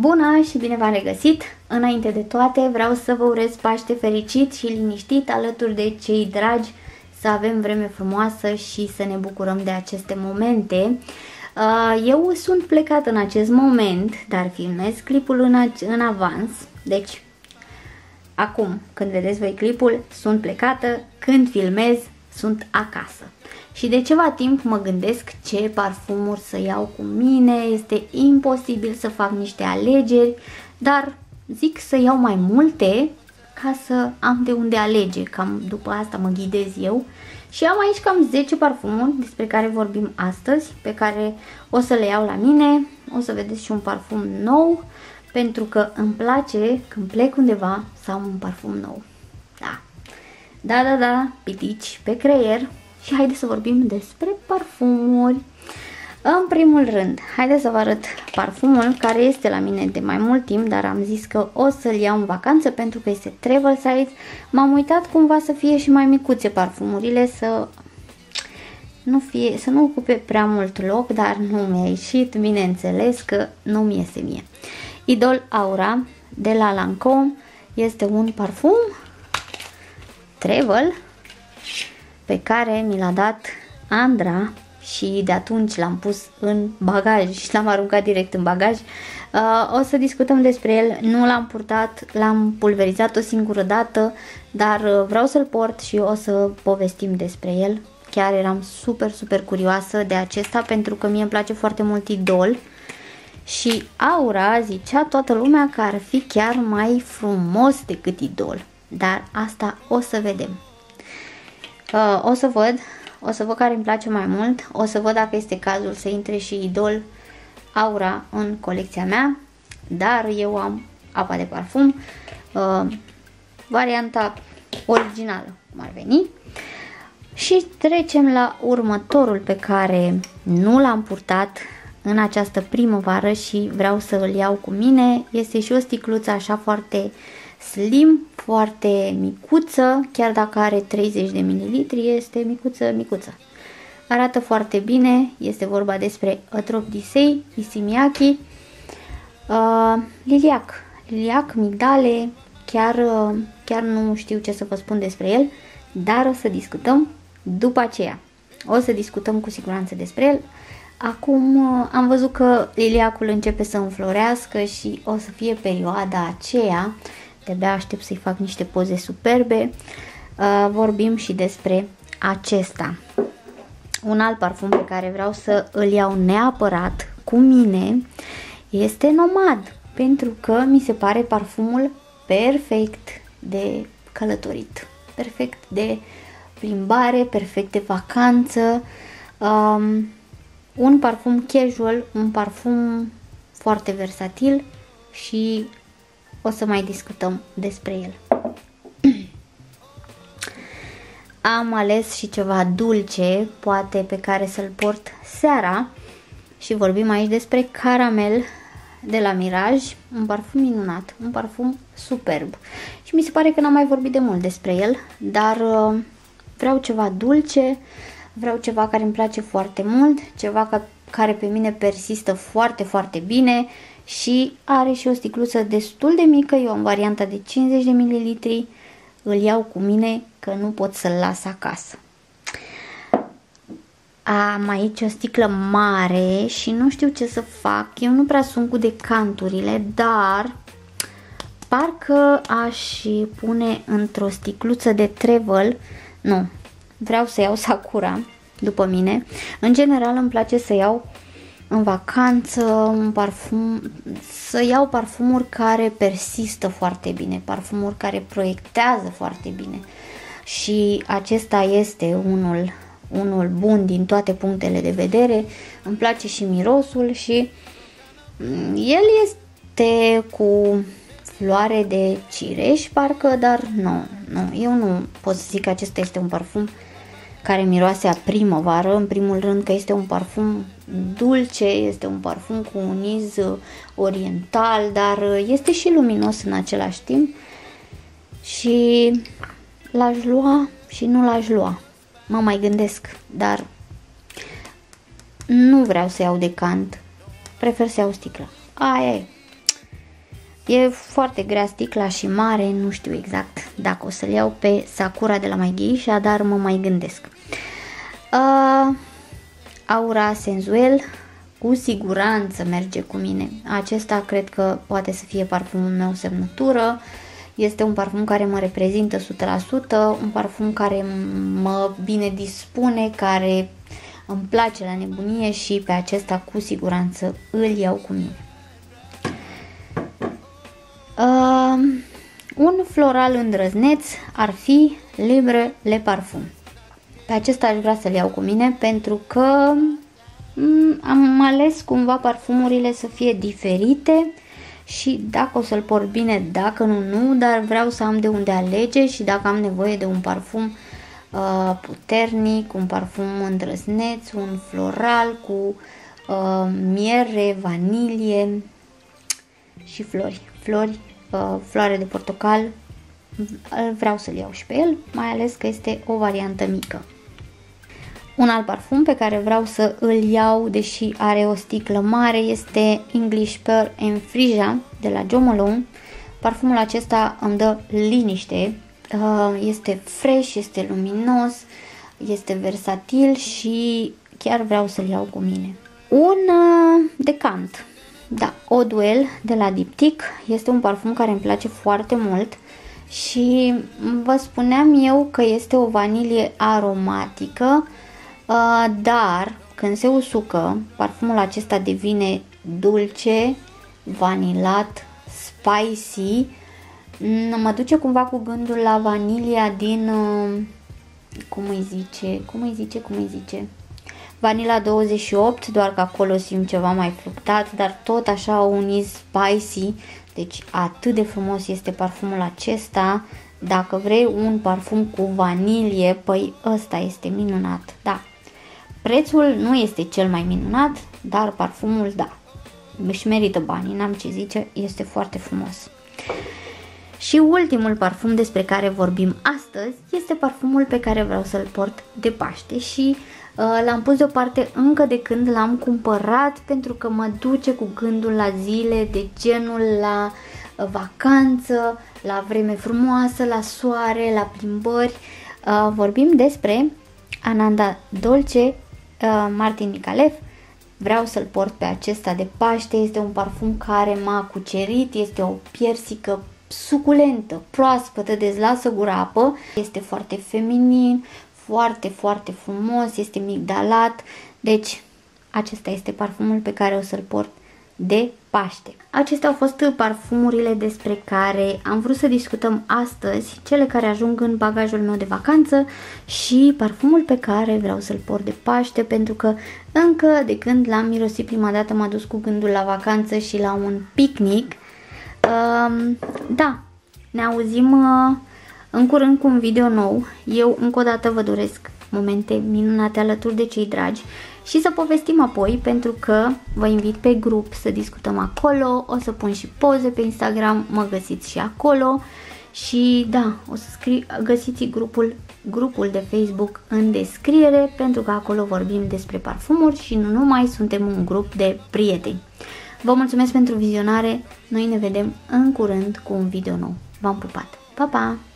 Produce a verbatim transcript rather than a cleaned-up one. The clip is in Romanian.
Bună și bine v-am regăsit! Înainte de toate vreau să vă urez Paște fericit și liniștit alături de cei dragi, să avem vreme frumoasă și să ne bucurăm de aceste momente. Eu sunt plecat în acest moment, dar filmez clipul în, în avans, deci acum când vedeți voi clipul sunt plecată, când filmez sunt acasă. Și de ceva timp mă gândesc ce parfumuri să iau cu mine, este imposibil să fac niște alegeri, dar zic să iau mai multe ca să am de unde alege, cam după asta mă ghidez eu. Și am aici cam zece parfumuri despre care vorbim astăzi, pe care o să le iau la mine, o să vedeți și un parfum nou, pentru că îmi place când plec undeva să am un parfum nou. Da, da, da, da, pitici pe creier. Și haideți să vorbim despre parfumuri. În primul rând, haideți să vă arăt parfumul care este la mine de mai mult timp, dar am zis că o să-l iau în vacanță pentru că este travel size. M-am uitat cumva să fie și mai micuțe parfumurile, să nu, fie, să nu ocupe prea mult loc, dar nu mi-a ieșit, bineînțeles că nu mi iese mie. Idol Aura de la Lancôme este un parfum travel pe care mi l-a dat Andra și de atunci l-am pus în bagaj și l-am aruncat direct în bagaj. Uh, o să discutăm despre el, nu l-am purtat, l-am pulverizat o singură dată, dar uh, vreau să-l port și o să povestim despre el. Chiar eram super, super curioasă de acesta pentru că mie îmi place foarte mult Idol și Aura zicea toată lumea că ar fi chiar mai frumos decât Idol, dar asta o să vedem. Uh, o să văd, o să văd care îmi place mai mult, o să văd dacă este cazul să intre și Idol Aura în colecția mea, dar eu am apa de parfum, uh, varianta originală cum ar veni. Și trecem la următorul pe care nu l-am purtat în această primăvară și vreau să îl iau cu mine. Este și o sticluță așa foarte slim, foarte micuță, chiar dacă are treizeci de mililitri, este micuță, micuță. Arată foarte bine, este vorba despre A Drop D'Issei, Issey Miyake, uh, liliac, liliac, migdale, chiar, uh, chiar nu știu ce să vă spun despre el, dar o să discutăm după aceea. O să discutăm cu siguranță despre el. Acum uh, am văzut că liliacul începe să înflorească și o să fie perioada aceea. De-abia aștept să-i fac niște poze superbe. Uh, vorbim și despre acesta. Un alt parfum pe care vreau să îl iau neapărat cu mine este Nomad, pentru că mi se pare parfumul perfect de călătorit, perfect de plimbare, perfect de vacanță. Um, un parfum casual, un parfum foarte versatil și o să mai discutăm despre el. Am ales și ceva dulce, poate pe care să-l port seara și vorbim aici despre Caramel de la Mirage, un parfum minunat, un parfum superb. Și mi se pare că n-am mai vorbit de mult despre el, dar uh, vreau ceva dulce, vreau ceva care îmi place foarte mult, ceva ca, care pe mine persistă foarte, foarte bine. Și are și o sticluță destul de mică, eu am varianta de cincizeci de mililitri, îl iau cu mine că nu pot să-l las acasă. Am aici o sticlă mare și nu știu ce să fac, eu nu prea sunt cu decanturile, dar parcă aș pune într-o sticluță de travel, nu, vreau să iau Sakura după mine. În general îmi place să iau în vacanță un parfum, să iau parfumuri care persistă foarte bine, parfumuri care proiectează foarte bine. Și acesta este unul, unul bun din toate punctele de vedere. Îmi place și mirosul și el este cu floare de cireș, parcă, dar nu, nu, eu nu pot să zic că acesta este un parfum care miroase a primăvară, în primul rând că este un parfum dulce, este un parfum cu un iz oriental, dar este și luminos în același timp și l-aș lua și nu l-aș lua. Mă mai gândesc, dar nu vreau să iau decant, prefer să iau sticlă. Aia e. E foarte grea sticla și mare, nu știu exact dacă o să-l iau pe Sakura de la My Geisha, dar mă mai gândesc. Uh, Aura Sensuel, cu siguranță merge cu mine. Acesta cred că poate să fie parfumul meu semnătură. Este un parfum care mă reprezintă o sută la sută, un parfum care mă bine dispune, care îmi place la nebunie și pe acesta cu siguranță îl iau cu mine. Uh, un floral îndrăzneț ar fi Libre Le Parfum. Pe acesta aș vrea să-l iau cu mine pentru că am ales cumva parfumurile să fie diferite și dacă o să-l port bine, dacă nu, nu, dar vreau să am de unde alege și dacă am nevoie de un parfum uh, puternic, un parfum îndrăzneț, un floral cu uh, miere, vanilie și flori, flori, uh, floare de portocal, vreau să-l iau și pe el, mai ales că este o variantă mică. Un alt parfum pe care vreau să îl iau, deși are o sticlă mare, este English Pearl and Freesia de la Jo Malone. Parfumul acesta îmi dă liniște, este fresh, este luminos, este versatil și chiar vreau să-l iau cu mine. Un decant, da, Eau d'Huile de la Diptyque, este un parfum care îmi place foarte mult și vă spuneam eu că este o vanilie aromatică, dar când se usucă, parfumul acesta devine dulce, vanilat, spicy. Mă duce cumva cu gândul la vanilia din, cum îi zice, cum îi zice, cum îi zice, Vanilla douăzeci și opt, doar că acolo simt ceva mai fructat, dar tot așa un iz spicy. Deci atât de frumos este parfumul acesta. Dacă vrei un parfum cu vanilie, păi ăsta este minunat, da. Prețul nu este cel mai minunat, dar parfumul, da, își merită banii, n-am ce zice, este foarte frumos. Și ultimul parfum despre care vorbim astăzi este parfumul pe care vreau să-l port de Paște și uh, l-am pus deoparte încă de când l-am cumpărat, pentru că mă duce cu gândul la zile de genul, la uh, vacanță, la vreme frumoasă, la soare, la plimbări. Uh, vorbim despre Ananda Dolce uh, Martin Micallef. Vreau să-l port pe acesta de Paște, este un parfum care m-a cucerit, este o piersică suculentă, proaspătă, deci lasă gura apă, este foarte feminin, foarte, foarte frumos, este migdalat, deci acesta este parfumul pe care o să-l port de Paște. Acestea au fost parfumurile despre care am vrut să discutăm astăzi, cele care ajung în bagajul meu de vacanță și parfumul pe care vreau să-l port de Paște, pentru că încă de când l-am mirosit prima dată m-a dus cu gândul la vacanță și la un picnic. Uh, da, ne auzim uh, în curând cu un video nou. Eu încă o dată vă doresc momente minunate alături de cei dragi și să povestim apoi, pentru că vă invit pe grup să discutăm acolo, o să pun și poze pe Instagram, mă găsiți și acolo și da, o să scri, găsiți grupul, grupul de Facebook în descriere, pentru că acolo vorbim despre parfumuri și nu numai, suntem un grup de prieteni. Vă mulțumesc pentru vizionare, noi ne vedem în curând cu un video nou. V-am pupat! Pa, pa!